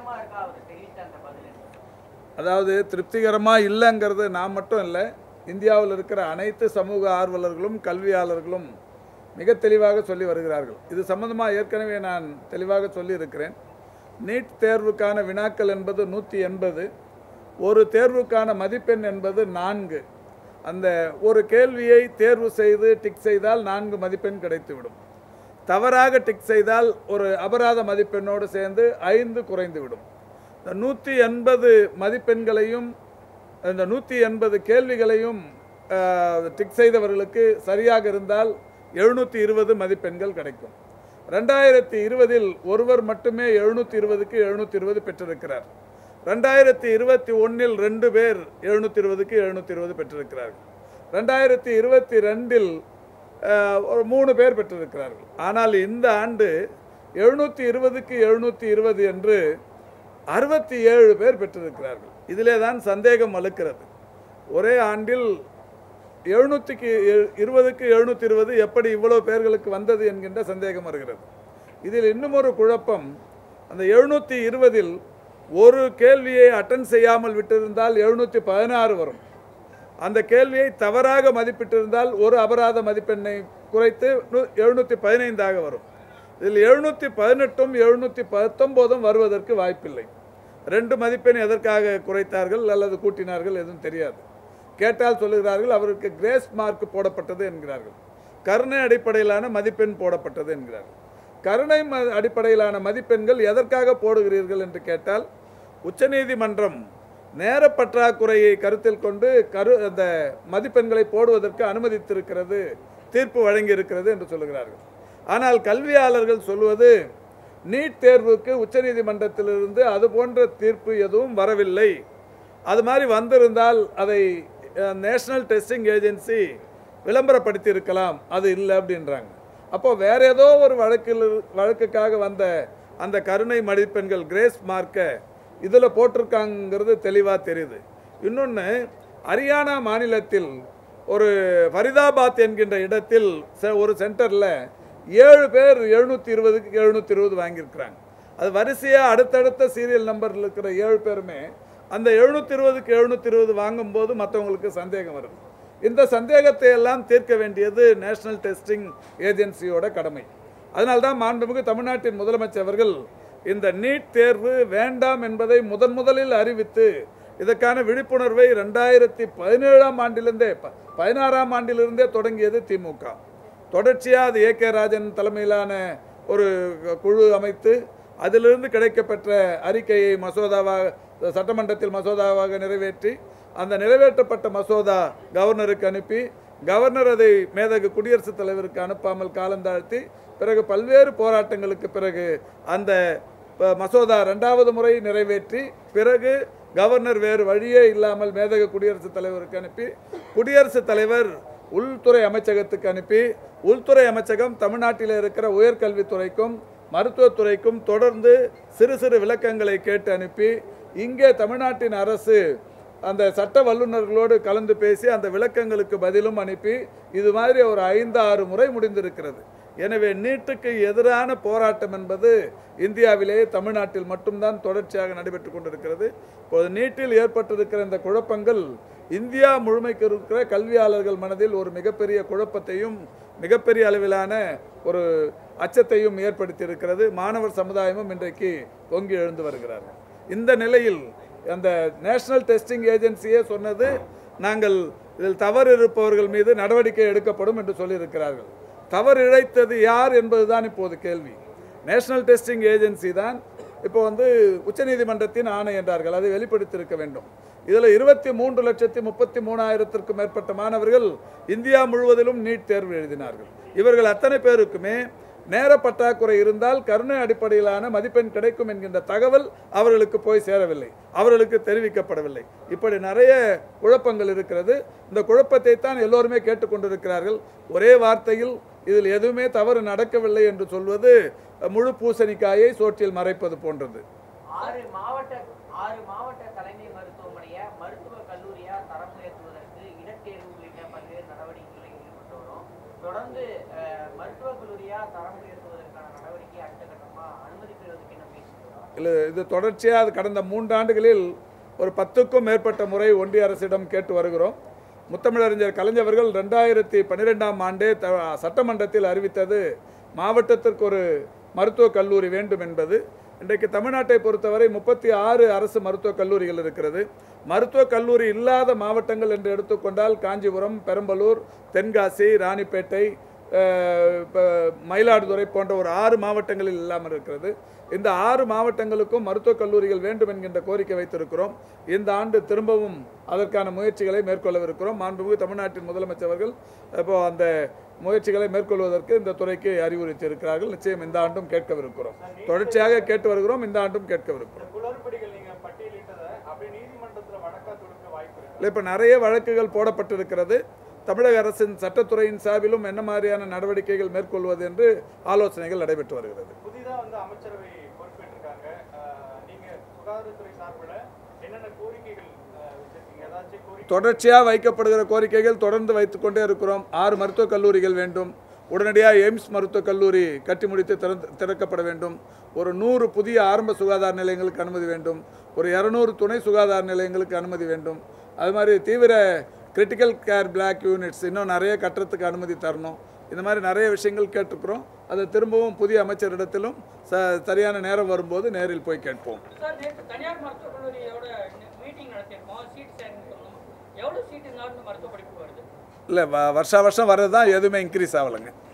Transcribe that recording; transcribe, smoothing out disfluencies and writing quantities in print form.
அதாவது திருப்திகரமாக இல்லைங்கிறது நான் மட்டும் இல்லை, இந்தியாவில் இருக்கிற அனைத்து சமூக ஆர்வலர்களும் கல்வியாளர்களும் மிக தெளிவாக சொல்லி வருகிறார்கள். இது சம்பந்தமாக ஏற்கனவே நான் தெளிவாக சொல்லியிருக்கிறேன். நீட் தேர்வுக்கான வினாக்கள் என்பது 180, ஒரு தேர்வுக்கான மதிப்பெண் என்பது 4. அந்த ஒரு கேள்வியை தேர்வு செய்து டிக் செய்தால் 4 மதிப்பெண் கிடைத்துவிடும். தவறாக டிக் செய்தால் ஒரு அபராத மதிப்பெண்ணோடு சேர்ந்து 5 குறைந்துவிடும். இந்த 180 மதிப்பெண்களையும் இந்த 180 கேள்விகளையும் டிக் செய்தவர்களுக்கு சரியாக இருந்தால் 720 மதிப்பெண்கள் கிடைக்கும். 2020இல் ஒருவர் மட்டுமே 720க்கு 720 பெற்றிருக்கிறார். 2021இல் 2 பேர் 720க்கு 720 பெற்றிருக்கிறார்கள். 2022இல் 3 பேர் பெற்றிருக்கிறார்கள். ஆனால் இந்த ஆண்டு 720க்கு 720 என்று 67 பேர் பெற்றிருக்கிறார்கள். இதிலே தான் சந்தேகம் வலுக்கிறது. ஒரே ஆண்டில் 720க்கு 720 எப்படி இவ்வளவு பேர்களுக்கு வந்தது என்கின்ற சந்தேகம் வருகிறது. இதில் இன்னும் ஒரு குழப்பம், அந்த 720இல் ஒரு கேள்வியை அட்டன் செய்யாமல் விட்டிருந்தால் 716 வரும். அந்த கேள்வியை தவறாக மதிப்பிட்டிருந்தால் ஒரு அபராத மதிப்பெண்ணை குறைத்து 715ஆக வரும். இதில் 718ம் 719ம் வருவதற்கு வாய்ப்பில்லை. 2 மதிப்பெண் எதற்காக குறைத்தார்கள் அல்லது கூட்டினார்கள் எதுவும் தெரியாது. கேட்டால் சொல்லுகிறார்கள் அவருக்கு கிரேஸ் மார்க் போடப்பட்டது என்கிறார்கள். கருணை அடிப்படையிலான மதிப்பெண் போடப்பட்டது என்கிறார்கள். கருணை அடிப்படையிலான மதிப்பெண்கள் எதற்காக போடுகிறீர்கள் என்று கேட்டால், உச்சநீதிமன்றம் நேர பற்றாக்குறையை கருத்தில் கொண்டு அந்த மதிப்பெண்களை போடுவதற்கு அனுமதித்திருக்கிறது, தீர்ப்பு வழங்கியிருக்கிறது என்று சொல்லுகிறார்கள். ஆனால் கல்வியாளர்கள் சொல்வது, நீட் தேர்வுக்கு உச்சநீதிமன்றத்திலிருந்து அது போன்ற தீர்ப்பு எதுவும் வரவில்லை. அது மாதிரி வந்திருந்தால் அதை நேஷனல் டெஸ்டிங் ஏஜென்சி விளம்பரப்படுத்தி இருக்கலாம், அது இல்லை அப்படின்றாங்க. அப்போ வேற ஏதோ ஒரு வழக்குக்காக வந்த அந்த கருணை மதிப்பெண்கள் கிரேஸ் மார்க்கை இதில் போட்டிருக்காங்கிறது தெளிவாக தெரியுது. இன்னொன்று, ஹரியானா மாநிலத்தில் ஒரு ஃபரிதாபாத் என்கின்ற இடத்தில் ஒரு சென்டரில் 7 பேர் 720க்கு 720 வாங்கியிருக்கிறாங்க. அது வரிசையாக அடுத்தடுத்த சீரியல் நம்பரில் இருக்கிற 7 பேருமே அந்த 720க்கு 720 வாங்கும்போது மற்றவங்களுக்கு சந்தேகம் வருது. இந்த சந்தேகத்தை எல்லாம் தீர்க்க வேண்டியது நேஷனல் டெஸ்டிங் ஏஜென்சியோட கடமை. அதனால்தான் மாண்புமிகு தமிழ்நாட்டின் முதலமைச்சர் அவர்கள் இந்த நீட் தேர்வு வேண்டாம் என்பதை முதலில் அறிவித்து இதற்கான விழிப்புணர்வை 2017ஆம் ஆண்டிலிருந்தே 16ஆம் ஆண்டிலிருந்தே தொடங்கியது திமுக. தொடர்ச்சியாக அது ஏ.கே. ராஜன் தலைமையிலான ஒரு குழு அமைத்து அதிலிருந்து கிடைக்கப்பெற்ற அறிக்கையை சட்டமன்றத்தில் மசோதாவாக நிறைவேற்றி, அந்த நிறைவேற்றப்பட்ட மசோதா கவர்னருக்கு அனுப்பி, கவர்னர் அதை மேதகு குடியரசுத் தலைவருக்கு அனுப்பாமல் காலந்தாழ்த்தி, பிறகு பல்வேறு போராட்டங்களுக்கு பிறகு அந்த மசோதா 2வது முறை நிறைவேற்றி, பிறகு கவர்னர் வேறு வழியே இல்லாமல் மேதகு குடியரசுத் தலைவருக்கு அனுப்பி, குடியரசுத் தலைவர் உள்துறை அமைச்சகத்துக்கு அனுப்பி, உள்துறை அமைச்சகம் தமிழ்நாட்டில் இருக்கிற உயர்கல்வித்துறைக்கும் மருத்துவத்துறைக்கும் தொடர்ந்து சிறு சிறு விளக்கங்களை கேட்டு அனுப்பி, இங்கே தமிழ்நாட்டின் அரசு அந்த சட்ட வல்லுநர்களோடு கலந்து பேசி அந்த விளக்கங்களுக்கு பதிலும் அனுப்பி, இது மாதிரி ஒரு 5-6 முறை முடிந்திருக்கிறது. எனவே நீட்டுக்கு எதிரான போராட்டம் என்பது இந்தியாவிலேயே தமிழ்நாட்டில் மட்டும்தான் தொடர்ச்சியாக நடைபெற்று கொண்டிருக்கிறது. இப்போது நீட்டில் ஏற்பட்டிருக்கிற இந்த குழப்பங்கள் இந்தியா முழுமைக்கு இருக்கிற கல்வியாளர்கள் மனதில் ஒரு மிகப்பெரிய குழப்பத்தையும் மிகப்பெரிய அளவிலான ஒரு அச்சத்தையும் ஏற்படுத்தி இருக்கிறது. மாணவர் சமுதாயமும் இன்றைக்கு பொங்கி எழுந்து வருகிறார்கள். இந்த நிலையில் அந்த நேஷனல் டெஸ்டிங் ஏஜென்சியே சொன்னது, நாங்கள் இதில் தவறு இருப்பவர்கள் மீது நடவடிக்கை எடுக்கப்படும் என்று சொல்லியிருக்கிறார்கள். தவறு இழைத்தது யார் என்பதுதான் இப்போது கேள்வி. நேஷனல் டெஸ்டிங் ஏஜென்சி தான் இப்போ உச்சநீதிமன்றத்தின் ஆணை என்றார்கள், அதை வெளிப்படுத்தியிருக்க வேண்டும். இதில் 23,33,000த்திற்கும் மேற்பட்ட மாணவர்கள் இந்தியா முழுவதிலும் நீட் தேர்வு எழுதினார்கள். இவர்கள் அத்தனை பேருக்குமே நேர பற்றாக்குறை இருந்தால் கருணை அடிப்படையிலான மதிப்பெண் கிடைக்கும் என்கின்ற தகவல் அவர்களுக்கு போய் சேரவில்லை, அவர்களுக்கு தெரிவிக்கப்படவில்லை. இப்படி நிறைய குழப்பங்கள் இருக்கிறது. இந்த குழப்பத்தை தான் எல்லோருமே கேட்டுக்கொண்டிருக்கிறார்கள். ஒரே வார்த்தையில் இதில் எதுவுமே தவறு நடக்கவில்லை என்று சொல்வது முழு பூசணிக்காயை சோற்றில் மறைப்பது போன்றது. 6 மாவட்ட தலைமை மருத்துவமனையை மருத்துவக் கல்லூரியா தரம் உயர்த்துவதற்கு இடத்தேர்வு உள்ளிட்ட பல்வேறு நடவடிக்கைகளில் ஈடுபட்டு வரும். தொடர்ந்து மருத்துவக் கல்லூரியா தரம் உயர்த்துவதற்கான நடவடிக்கை அடுத்த கட்டமா அனுமதி பெறுவதற்கு என்ன பேசுகிறோம்? இது தொடர்ச்சியாக கடந்த 3 ஆண்டுகளில் ஒரு 10க்கும் மேற்பட்ட முறை ஒன்றிய அரசிடம் கேட்டு வருகிறோம். முத்தமிழறிஞர் கலைஞர்கள் 2012ஆம் ஆண்டே சட்டமன்றத்தில் அறிவித்தது மாவட்டத்திற்கு ஒரு மருத்துவக் கல்லூரி வேண்டும் என்பது. இன்றைக்கு தமிழ்நாட்டை பொறுத்தவரை 36 அரசு மருத்துவக் கல்லூரிகள் இருக்கிறது. மருத்துவக் கல்லூரி இல்லாத மாவட்டங்கள் என்று எடுத்துக்கொண்டால் காஞ்சிபுரம், பெரம்பலூர், தென்காசி, ராணிப்பேட்டை, மயிலாடுதுறை போன்ற ஒரு 6 மாவட்டங்களில் இல்லாமல் இருக்கிறது. இந்த 6 மாவட்டங்களுக்கும் மருத்துவக் கல்லூரிகள் வேண்டும் என்கின்ற கோரிக்கை வைத்திருக்கிறோம். இந்த ஆண்டு திரும்பவும் அதற்கான முயற்சிகளை மேற்கொள்ளவிருக்கிறோம். மாண்புமிகு தமிழ்நாட்டின் முதலமைச்சர் அவர்கள் இப்போ அந்த முயற்சிகளை மேற்கொள்வதற்கு இந்த துறைக்கு அறிவுறுத்தி இருக்கிறார்கள். நிச்சயம் இந்த ஆண்டும் கேட்கவிருக்கிறோம். தொடர்ச்சியாக கேட்டு வருகிறோம். இந்த ஆண்டும் கேட்கவிருக்கிறோம். இல்லை, இப்போ நிறைய வழக்குகள் போடப்பட்டிருக்கிறது. தமிழக அரசின் சட்டத்துறையின் சார்பிலும் என்ன மாதிரியான நடவடிக்கைகள் மேற்கொள்வது என்று ஆலோசனைகள் நடைபெற்று வருகிறது. புதிதாக வந்து அமைச்சரவை பொறுப்பேற்றிருக்காங்க. நீங்க சுகாதாரத்துறை சார்பில் என்னென்ன கோரிக்கைகள் வச்சிருக்கீங்க? தொடர்ச்சியாக வைக்கப்படுகிற கோரிக்கைகள் தொடர்ந்து வைத்துக்கொண்டே இருக்கிறோம். 6 மருத்துவக் கல்லூரிகள் வேண்டும். உடனடியாக எய்ம்ஸ் மருத்துவக் கல்லூரி கட்டி முடித்து திறக்கப்பட வேண்டும். ஒரு 100 புதிய ஆரம்ப சுகாதார நிலையங்களுக்கு அனுமதி வேண்டும். ஒரு 200 துணை சுகாதார நிலையங்களுக்கு அனுமதி வேண்டும். அது மாதிரி தீவிர கிரிட்டிக்கல் கேர் பிளாக் யூனிட்ஸ் இன்னும் நிறைய கட்டுறதுக்கு அனுமதி தரணும். இந்த மாதிரி நிறைய விஷயங்கள் கேட்டுக்கிறோம். அதை திரும்பவும் புதிய அமைச்சரிடத்திலும் சரியான நேரம் வரும்போது நேரில் போய் கேட்போம். தனியார் மருத்துவக் கல்லூரியோட மீட்டிங் நடத்திருக்கோம். எவ்வளோ சீட் மருத்துவ படிப்பு வருது? இல்லை, வருஷம் வர்றது தான், எதுவுமே இன்க்ரீஸ் ஆகலைங்க.